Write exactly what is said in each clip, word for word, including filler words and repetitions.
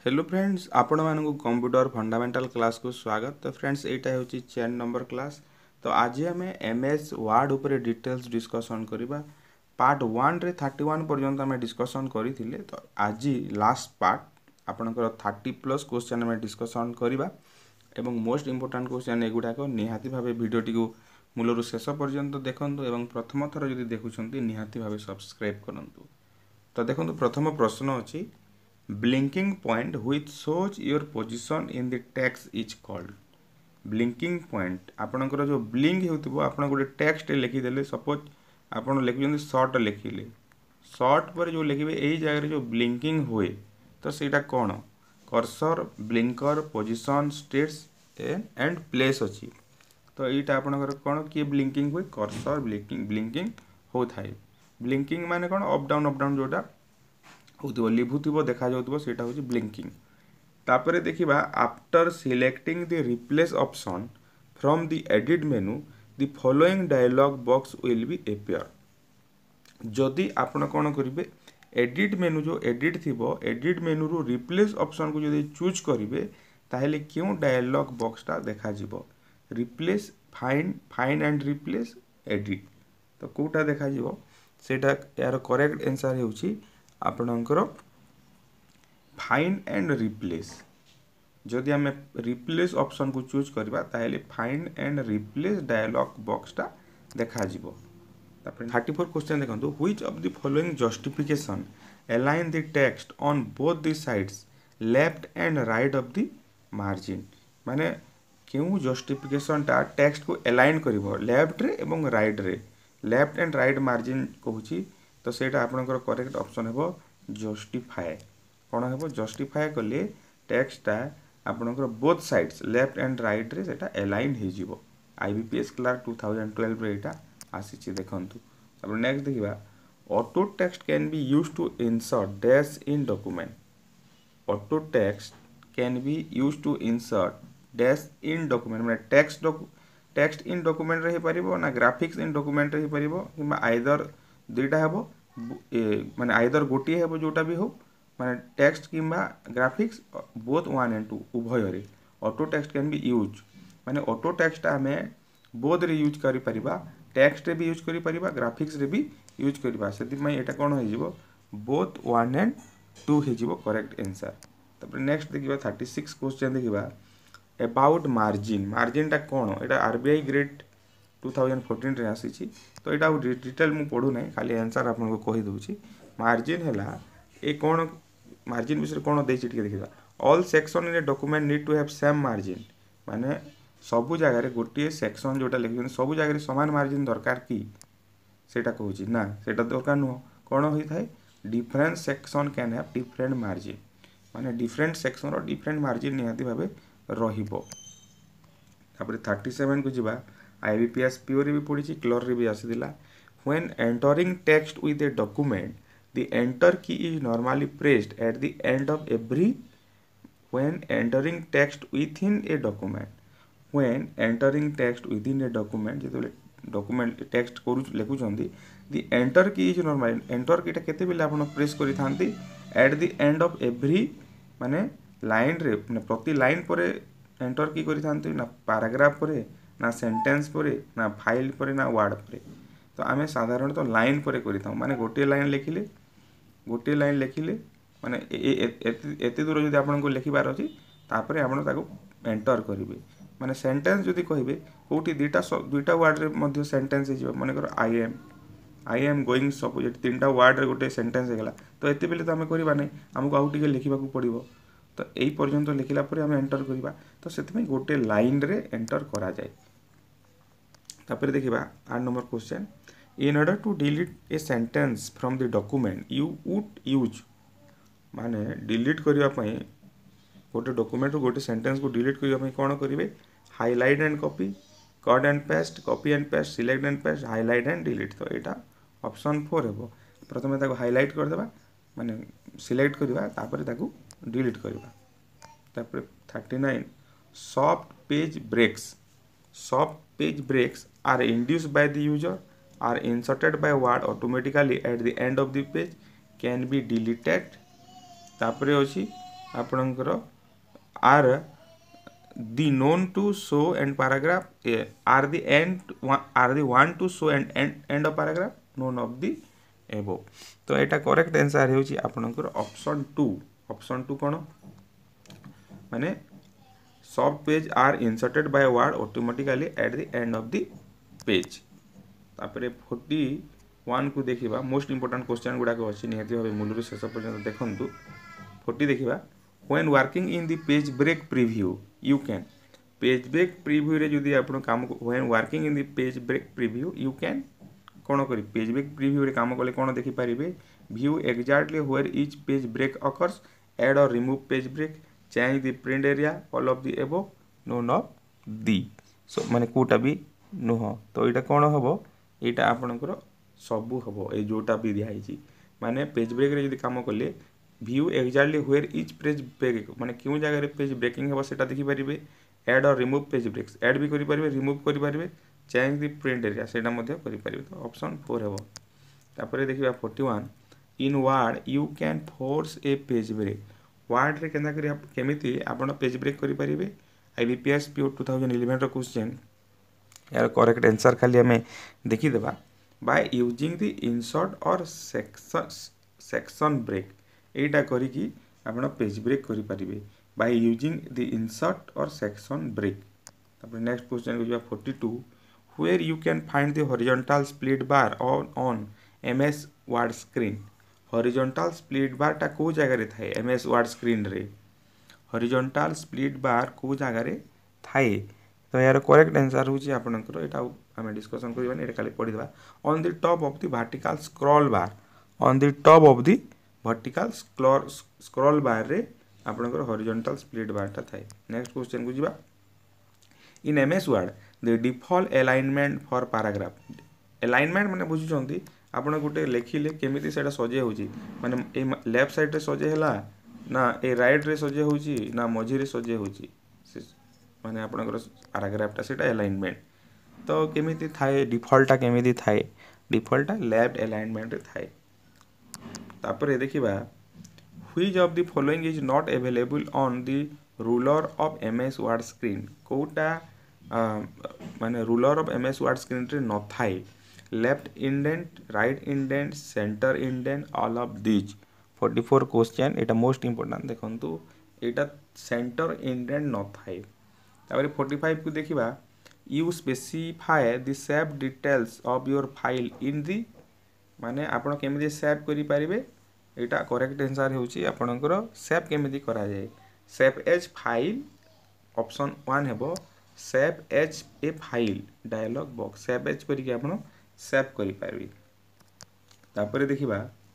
Hello friends, आपण मानक computer fundamental class को स्वागत। तो फ्रेंड्स एटा होची चैन नंबर क्लास। तो आज आम एम एस वर्ड उपर डिटेल्स डिस्कसन करबा। पार्ट वन रे थर्टी वन पर्यंत आम डिस्कसन करथिले। तो आज लास्ट पार्ट आपनकर थर्टी प्लस क्वेश्चन आम डिस्कसन करबा एवं मोस्ट इंपोर्टेंट क्वेश्चन एगुडा को निहाती भाबे वीडियोटी को मूलरु शेष पर्यंत देखंतु एवं प्रथम थर जदि देखुछंती निहाती भाबे सब्सक्राइब करंतु। तो देखंतु प्रथम प्रश्न अछि Blinking point which shows your position in the text is called blinking point। आपनकर जो ब्लिंक हेउतबो आपण गोटे टेक्स्ट लिखि देले, सपोज आपण लिखुछन शॉर्ट लिखिले, शॉर्ट पर जो लिखिबे एई जगह जो ब्लिंकिंग होए तो सेटा कोन cursor blinker position status and place अछि। तो एटा आपनकर कोन कि ब्लिंकिंग होए कर्सर ब्लिंकिंग ब्लिंकिंग हो थाए। ब्लिंकिंग माने कोन अप डाउन अप डाउन जोटा होतो लिभुथिबो देखा जाउतबो सेटा होची ब्लिंकिंग। तापरे देखिबा after selecting the replace option from the edit menu the following dialog box will be appear. जदि आपण कोन करिवे एडिट मेनू जो एडिट थिबो एडिट मेनू रो रिप्लेस ऑप्शन को जदि चूज करिवे ताहेले क्यों डायलॉग बॉक्सटा देखा जिवो replace find find and replace edit. तो कोटा देखा जिवो सेटा यार करेक्ट आंसर हेउची आपणकर फाइंड एंड रिप्लेस। जदि आम रिप्लेस ऑप्शन को चूज करबा ताहेले फाइंड एंड रिप्लेस डायलॉग बॉक्सटा देखा जिवो। तापर थर्टी फोर क्वेश्चन देखंतु which of the following justification align the text on both the sides left and right of the margin. माने क्यों जस्टिफिकेशन टा टेक्स्ट को अलाइन करिवो लेफ्ट रे एवं राइट रे, लेफ्ट एंड राइट मार्जिन कहूची। तो सेटा आपनकर करेक्ट ऑप्शन हेबो जस्टिफाई। कोन हेबो जस्टिफाई कले टेक्स्टटा आपनकर both sides left and right रे सेटा अलाइन हे जिवो। IBPS clerk two thousand twelve रे एटा आसीची देखंतु। अब नेक्स्ट देखिबा auto text can be used to insert dash in document. Auto text can be used to insert dash in document माने टेक्स्ट टेक्स्ट इन डॉक्यूमेंट रे हे परिबो ना ग्राफिक्स इन document रे हे परिबो किबा आइदर दुईटा हेबो माने आइदर गोटी हेबो जोटा भी हो माने टेक्स्ट किंबा graphics both one and two उभय रे auto text can be use. माने ऑटो टेक्स्ट आमे बोथ रे यूज करि परिबा, टेक्स्ट रे भी यूज करि परिबा, ग्राफिक्स रे भी यूज करिबा। सेति मै एटा कोन हो जिवो बोथ वन एंड टू हे जिवो करेक्ट आंसर। तब नेक्स्ट देखिबा थर्टी सिक्स क्वेश्चन देखिबा अबाउट मार्जिन। मार्जिन टा कोन एटा RBI grade two thousand fourteen रे आसीची। तो एटा डिटेल मु पढु नै खाली आंसर आपन को कहि दोची। मार्जिन हैला ए कोन मार्जिन विषय कोन देछि टिके देखिबा all section in a document need to have same margin. माने सबु जगह रे गोटे सेक्शन जोटा लिखिन सबु जगह रे समान मार्जिन दरकार की सेटा कहूची ना सेटा दरकार न कोन होई थाए different section can have different margin. माने डिफरेंट सेक्शन रो डिफरेंट मार्जिन निहाती भाबे रहिबो। तापर थर्टी सेवन को जिबा आईबीपीएस पीओ रे भी पड़ी क्लर रे भी आसीदिला। When entering text with a document the enter key is normally pressed at the end of every when entering text within a document when entering text within a document जेतले document text करू लेखु चंदी the enter key is normally enter कीटा केते बेले आपण press करि थांती at the end of every माने लाइन रे माने प्रति लाइन परे एंटर की करि थांती ना पैराग्राफ परे ना सेंटेंस परे ना फाइल परे ना वर्ड परे। तो आमे साधारण तो लाइन परे करि थाउ माने गोटे लाइन लिखिले गोटे लाइन लिखिले माने एते दूर जदि आपन को लिखिबार अछि तापरे आपन ताको एंटर करिवे। माने सेंटेंस जदि कहिबे कोठी दुईटा दुईटा वर्ड रे मध्ये सेंटेंस हे जिवो माने कर I am I am going suppose तीनटा वर्ड रे गोटे सेंटेंस हे गेला। तो एते बेले तो आमे करिबा नै हमको आउ टिके लिखिबा को पड़िबो। तो एई पर्यंत लिखिला परे आमे एंटर करिबा। तो सेति में गोटे लाइन रे एंटर करा जाय। तापर देखिबा आठ number question in order to delete a sentence from the document you would use. माने डिलीट करिया पई गोटे डॉक्यूमेंट रो गोटे सेंटेंस को डिलीट करिया पई कोन करिवे highlight and copy cut and paste copy and paste select and paste highlight and delete. तो एटा ऑप्शन फोर हेबो। प्रथमे ताको हाइलाइट कर देबा माने सिलेक्ट करबा तापर ताको डिलीट करबा। तापर thirty nine soft page breaks soft page breaks are induced by the user are inserted by word automatically at the end of the page can be deleted। तापरे अछि आपणकर are the known to show and paragraph eh, are the end one- are the one to show and end, end of paragraph none of the above. तो एटा correct answer होची आपनकर option two. Option two कोन माने सब page are inserted by Word automatically at the end of the page. तापरे forty one को देखिबा मोस्ट इंपोर्टेंट क्वेश्चन गुडा को अछि निहति भाबे मूलरु शेष पर्यंत देखंतु. फोर्टी देखिबा when working in the page break preview you can page break preview रे जदि आपण काम when working in the page break preview you can कोन करी page break preview रे काम कले कोन देखि परिबे view exactly where each page break occurs, add or remove page break, change the print area, all of the above, none of the. so माने कोटा भी नुह. तो एटा कोन हबो एटा आपनकर सबु हबो ए जोटा भी दिया हिची माने पेज ब्रेक रे जदि काम कले view exactly where each page break माने क्यों जगह पेज ब्रेकिंग हे सेटा देखि परिबे. ऐड और रिमूव पेज ब्रेक्स ऐड भी करि परिबे रिमूव करि परिबे चेंज द प्रिंट एरिया सेटा मध्ये करि परिबे. तो ऑप्शन फोर हेबो. तापरे देखिबा forty one in Word you can force a page break. Word रे केना करी केमिति आपण पेज ब्रेक करि परिबे. IBPS PO two thousand eleven रो क्वेश्चन यार करेक्ट आंसर खाली हमें देखि देबा by using the insert or section section break एटा करी कि आपण पेज ब्रेक करि परिबे by using the insert or section break. तापर नेक्स्ट क्वेश्चन को जबा forty two where you can find the horizontal split bar on on MS Word screen. Horizontal split bar ता को जगह रे थाए एमएस वर्ड स्क्रीन रे हॉरिजॉन्टल स्प्लिट बार को जगह रे थाए. तो यार करेक्ट आंसर होची आपनकर एटा हमें डिस्कशन करबानी एटा खाली पढि देबा on the top of the vertical scroll bar. On the top of the vertical scroll scroll bar रे आपनकर हॉरिजॉन्टल स्प्लिट बार ता थाए. नेक्स्ट क्वेश्चन को जिबा in MS Word the default alignment for paragraph. Alignment माने बुझुचंती आपण गुटे लेखिले केमिति सेटा सजे होची माने ए लेफ्ट साइड रे सजे हला ना ए राइट रे सजे होची ना मझी रे सजे होची माने आपनकर पैराग्राफ ता सेटा अलाइनमेंट. तो केमिति थाए डिफॉल्ट ता केमिति थाए डिफॉल्ट ता लेफ्ट अलाइनमेंट रे थाए. तापर देखिबा which of the following is not available on the ruler of MS word screen. कोटा माने ruler of MS word screen रे न थाए. Left indent right indent centre indent all of this. Forty four question एटा most important देखंतु एटा centre indent न थाए. तापर फोर्टी फाइव को देखिबा you specify the save details of your file in the माने आपण केमिति सेव करि परिबे एटा करेक्ट आंसर होची आपनकर सेव केमिति करा जाय. Save as file option one हेबो save as a file dialog box save as करि के आपण सेव करि पारबी. तापर देखिबा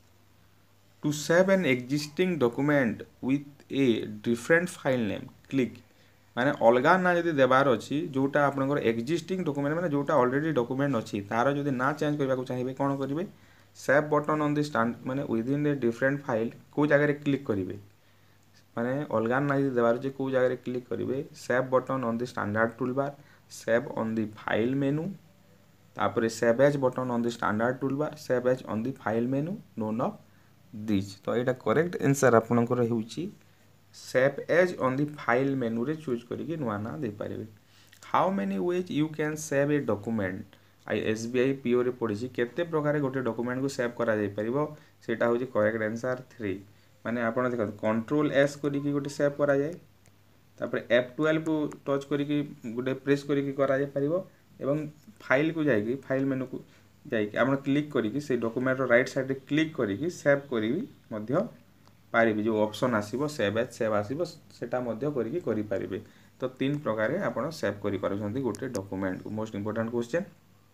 to save an existing document with a different file name click माने अलगा ना जदि देबार अछि जोटा आपनकर एक्जिस्टिंग डॉक्यूमेंट माने जोटा ऑलरेडी डॉक्यूमेंट अछि तार जदि ना चेंज करबा को चाहिबे कोन करिवे save button on the stand माने within the different file को जगह रे क्लिक करिवे माने अलगा ना जदि देबार अछि को जगह रे क्लिक करिवे save button on the standard toolbar save on the file menu तापर save as button on the standard toolbar save as on the file menu none of this. तो एटा करेक्ट आंसर आपनकर होउची save as on the file menu रे choose करिके नुआ ना दे पारिबे. How many ways you can save a document I SBI PO रे पढिछि केते प्रकार गोटे डॉक्यूमेंट को सेव करा जाय परिबो सेटा होची करेक्ट आंसर थ्री. माने आपण देखो कंट्रोल एस करिके गोटे सेव करा जाय तापर एफ ट्वेल्व को टच करिके गोटे प्रेस करिके करा जाय परिबो एवं फाइल को जायकी फाइल मेनू को जायकी आपण क्लिक करिके से डॉक्यूमेंट रो राइट साइड रे क्लिक करिके सेव करिवि मध्य पारिबे. जो ऑप्शन आसीबो सेव एज सेव आसीबो सेटा मध्य करिके करि पारिबे. तो तीन प्रकार रे आपण सेव करि पारछंती गोटे डॉक्यूमेंट को. Most important question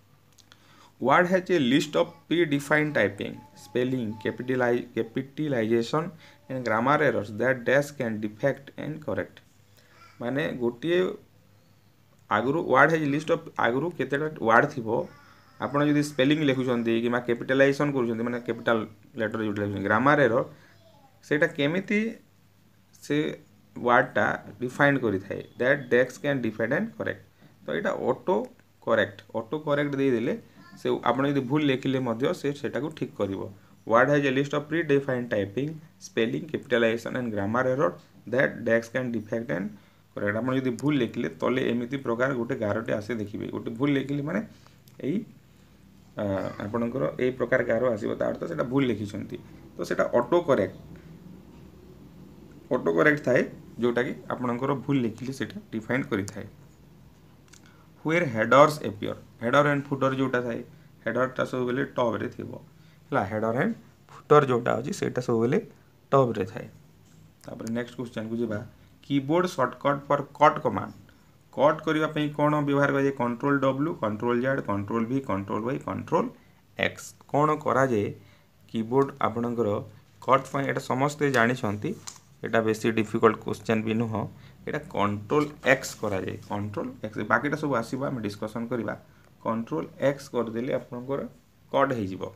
word has a list of predefined typing spelling capitalize capitalization and grammar errors that dash can defect and correct. माने गोटे आगुरु word has a list of आगुरु केतेटा word थिबो आपण जदि स्पेलिंग लिखुचंती कि मा कैपिटलाइजेशन करूचंती माने कैपिटल लेटर यूज लिखुचंती ग्रामर एरर सेटा केमिति से word टा डिफाइन करि थाए that decks can define and correct. तो एटा ऑटो करेक्ट ऑटो करेक्ट दे देले से आपण यदि भूल लिखिले मध्य से सेटा को ठीक करिवो. Word has a list of predefined typing, spelling, capitalization and grammar error that Dex can defect and correct. आप यदि भूल लिखिले तले एमिति प्रकार गोटे गारटे आसे देखिए गोटे भूल लिखिले माने एई आपणकर एई प्रकार गार आसीबो ता अर्थ सेटा भूल लिखिसंती तो सेटा ऑटो करेक्ट ऑटो करेक्ट थाए जोटा कि आपणकर भूल लिखिले सेटा डिफाइन करि थाए. Where headers appear, header and footer जोटा थाए हेडर टा सब बेले टॉप रे थिबो हला हेडर एंड फुटर जोटा अछि सेटा सब बेले टॉप रे थाए. तापर नेक्स्ट क्वेश्चन को जिबा keyboard shortcut for cut command cut करबा पई कोन व्यवहार करै control W control Z control V control Y control X कोन करा जे कीबोर्ड आपनकर कट पई एटा समस्त जानि छंती एटा बेसी डिफिकल्ट क्वेश्चन भी नुह एटा कंट्रोल एक्स करा जे कंट्रोल एक्स बाकीटा सब आसीबा हम डिस्कशन करबा कंट्रोल एक्स कर देले आपनकर कट हे जिवो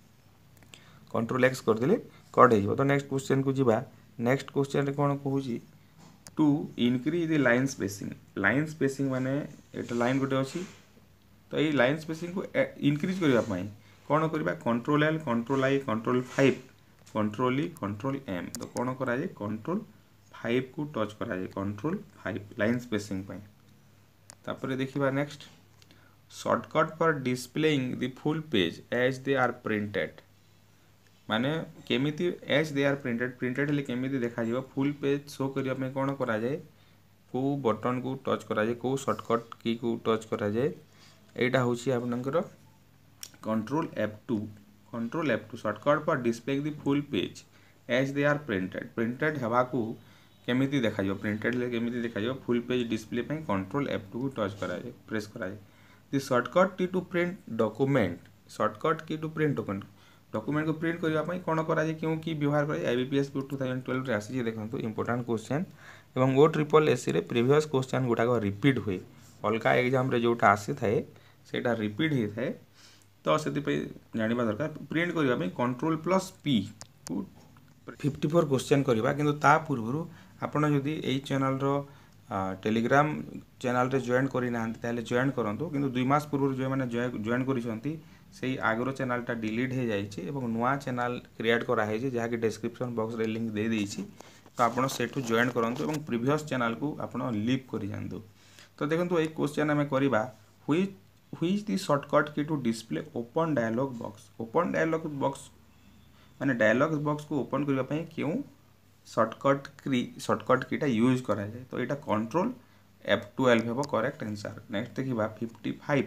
कंट्रोल एक्स कर देले कट हे जिवो. तो नेक्स्ट क्वेश्चन को जिबा नेक्स्ट क्वेश्चन रे कोन कहूची to increase the line spacing line spacing माने एटा लाइन गोटे अछि तो ए लाइन स्पेसिंग को इनक्रीज करबा पई कोन करबा control L control I control five control E control M तो कोन करा जे कंट्रोल फाइव को टच करा जे कंट्रोल फाइव लाइन स्पेसिंग पई. तापर देखिबा next shortcut for displaying the full page as they are printed माने केमिति as they are printed printed ले केमिति देखा जिवो फुल पेज शो करिया में कोन करा जाय को बटन को टच करा जाय को शॉर्टकट की को टच करा जाय एटा होची आपनकर control F two control F two shortcut for displaying the full page as they are printed printed हवा को केमिति देखा जिवो प्रिंटेड ले केमिति देखा जिवो फुल पेज डिस्प्ले पे कंट्रोल एफ टू को टच करा जाय प्रेस करा जाय. The shortcut key to print document shortcut key to print document document को प्रिंट करबा पई कोन करा जे क्यों की व्यवहार करे आईबीपीएस टू थाउजेंड ट्वेल्व रे आसी जे देखंतु इंपोर्टेंट क्वेश्चन एवं ओ ट्रिपल एससी रे प्रीवियस क्वेश्चन गुटा को रिपीट हुए अलका एग्जाम रे जोटा आसी थाए सेटा रिपीट ही थाए तो सेति पे जानिबा दरकार प्रिंट करबा पई कंट्रोल प्लस पी को फिफ्टी फोर क्वेश्चन करबा किंतु ता पूर्वरु आपण जदी एई चैनल रो टेलीग्राम चैनल रे जॉइन करि नाहंती ताले जॉइन करंतु किंतु दुई मास पूर्व जो माने जॉइन करिसंती से आगरो चैनल टा डिलीट हो जाइए और नुआ चैनल क्रिएट कराई जहाँकि डिस्क्रिप्शन बॉक्स रे लिंक दे देइछि तो आपन सेठु जॉइन करंतु और प्रीवियस चैनल को आपन लीव करि जानतु. तो देखंतु एक क्वेश्चन हमें करबा which which the shortcut key to display open dialog box open dialog box माने डायलॉग बॉक्स को ओपन करबा पई क्यों शॉर्टकट की शॉर्टकट कीटा यूज करा जाय तो एटा कंट्रोल एफ ट्वेल्व हेबो करेक्ट आंसर. नेक्स्ट देखिबा fifty five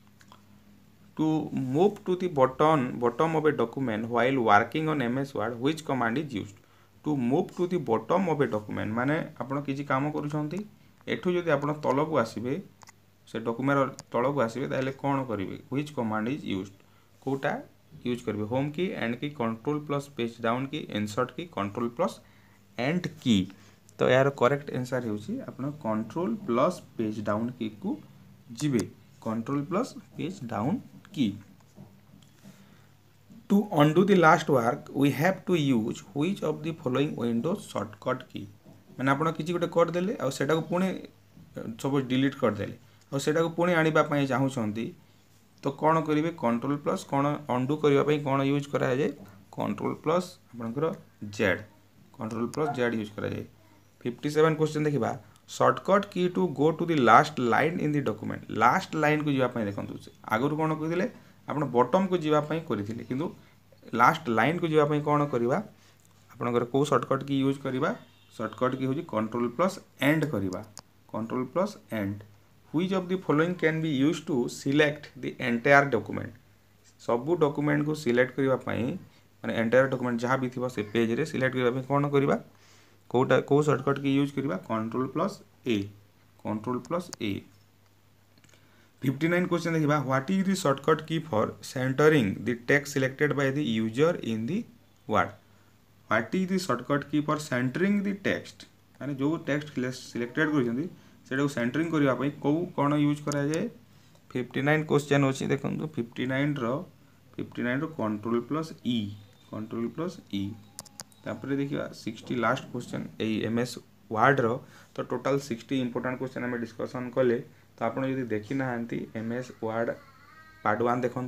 to move to the bottom bottom of a document while working on M S Word which command is used to move to the bottom of a document माने आपण किछि काम करूछंती एठु जदि आपण तल को आसीबे से डॉक्यूमेंट तल को आसीबे ताले कोन करिवे which command is used कोटा यूज करबे home key end key control plus page down key insert key control plus end key तो यार करेक्ट आंसर होउची आपण control plus page down key को जिबे control plus page down key. To undo the last work we have to use which of the following Windows shortcut key माने आपण किछि गोटे कर देले आ सेटा को पुणी सब डिलीट कर देले आ सेटा को पुणी आनिबा पई चाहू छंती तो कोन करिवे कंट्रोल प्लस कोन अंडू करबा पई कोन यूज करा जाय कंट्रोल प्लस आपनकर Z control plus Z use करा जाय. फिफ्टी सेवन क्वेश्चन देखिबा shortcut key to go to the last line in the document last line को जीवा पई देखंतु आगुर कोन कहिदिले आपण बॉटम को जीवा पई करिथिले किंतु लास्ट लाइन को जीवा पई कोन करिवा आपनकर को शॉर्टकट की यूज करिवा शॉर्टकट की होजी कंट्रोल प्लस एंड करिवा control plus end. Which of the following can be used to select the entire document सब डॉक्यूमेंट को सिलेक्ट करिवा पई माने एंटायर डॉक्यूमेंट जहां भी थिबो से पेज रे सिलेक्ट करिवा पई कोन करिवा कोटा को शॉर्टकट की यूज करिवा control plus A control plus A. Fifty nine question देखिबा what is the shortcut key for centring the text selected by the user in the Word what is the shortcut key for centring the text माने जो text selected करिसंती सेटा को centering करिवा पई को कोन use करा जाय. Fifty nine question होची देखंतु फिफ्टी नाइन रो फिफ्टी नाइन रो control plus E control plus E. तापर देखिए सिक्सटी लास्ट क्वेश्चन ए एमएस वर्ड रो तो टोटल सिक्सटी इंपोर्टेंट क्वेश्चन आम डिस्कसन कले तो आपड़ जब देखी ना एमएस वर्ड पार्ट वन देखु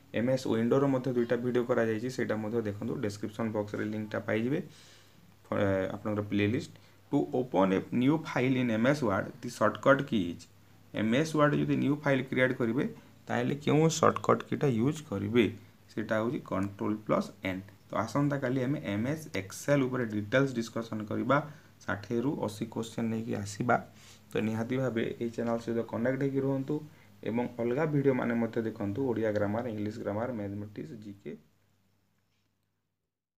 एम एस विंडोर मध्य दुईटा वीडियो करा जायछि सेटा मध्य देखंतु डिस्क्रिप्शन बॉक्स रे लिंकटा पाइजिबे आपनकर playlist to open a new file in M S Word the shortcut key is M S Word जदि न्यू फाइल क्रिएट करेंगे ताहले क्यों शॉर्टकट कीटा यूज करेंगे सेटा होची कंट्रोल प्लस एन। तो आसंता काली आम एम एस एक्सेल उपर डिटेल्स डिस्कसन करबा षाठी रु अस्सी क्वेश्चन नहीं आसीबा। तो निहाती भाबे ए चैनल सहित कनेक्ट होकि रुहंतु एवं अलगा वीडियो माने मते देखंतु Odia grammar English grammar mathematics GK.